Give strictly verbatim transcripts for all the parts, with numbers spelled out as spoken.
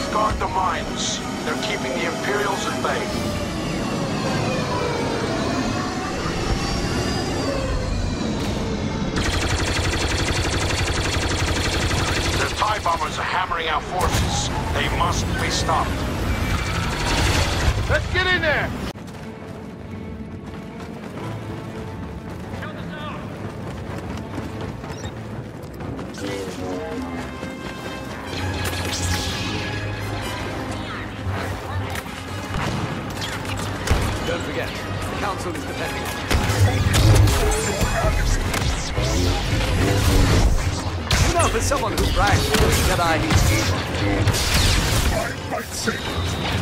guard the mines. They're keeping the Imperials at bay. The TIE bombers are hammering our forces. They must be stopped. Let's get in there! Don't forget, the Council is depending on you. You know, for someone who brags for the Jedi needs evil. My lightsaber.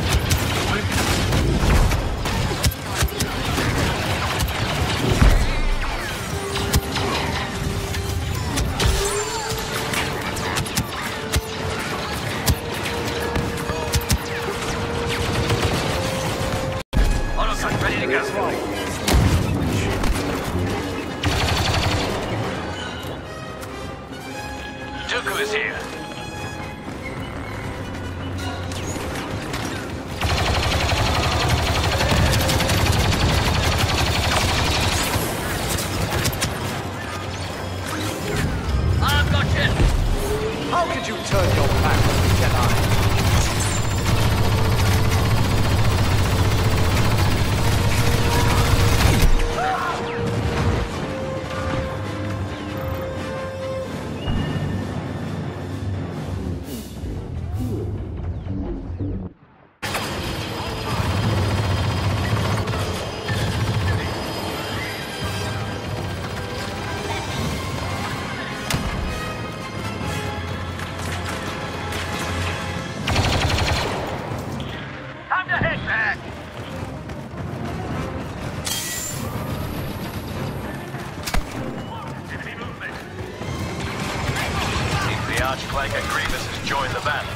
Ready to go. Dooku is here. I've got you. How could you turn your back on the Jedi? Archclanker Grievous has joined the battle.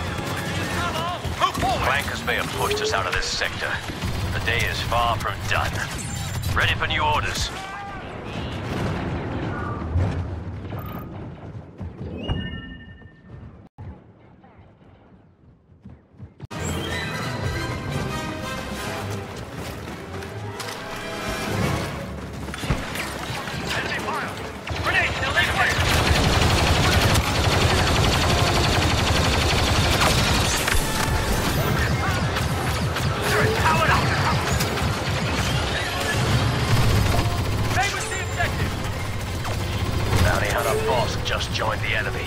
Clankers may have pushed us out of this sector. The day is far from done. Ready for new orders. Just joined the enemy.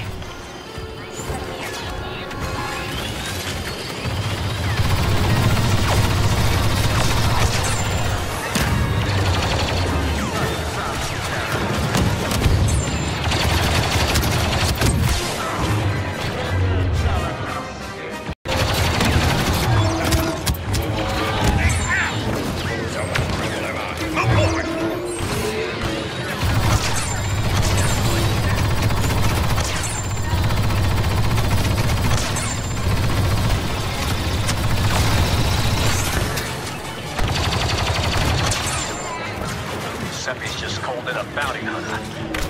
Seppi's just called in a bounty hunter.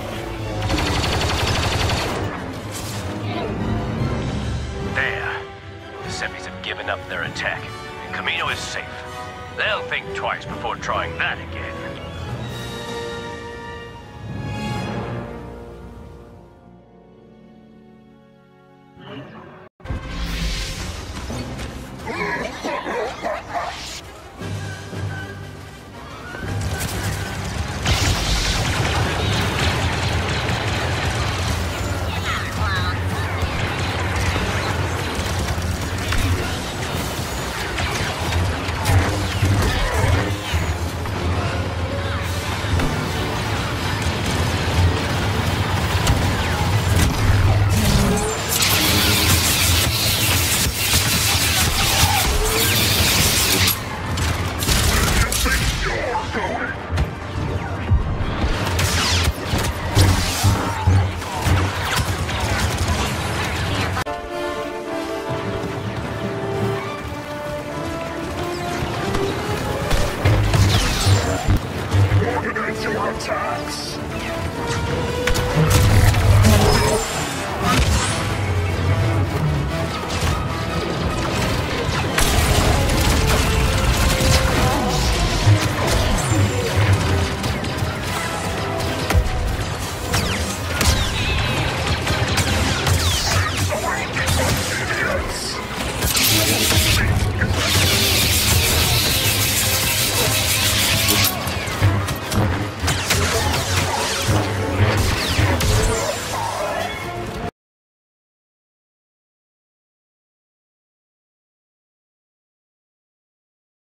There. The Seppi's have given up their attack. Kamino is safe. They'll think twice before trying that again.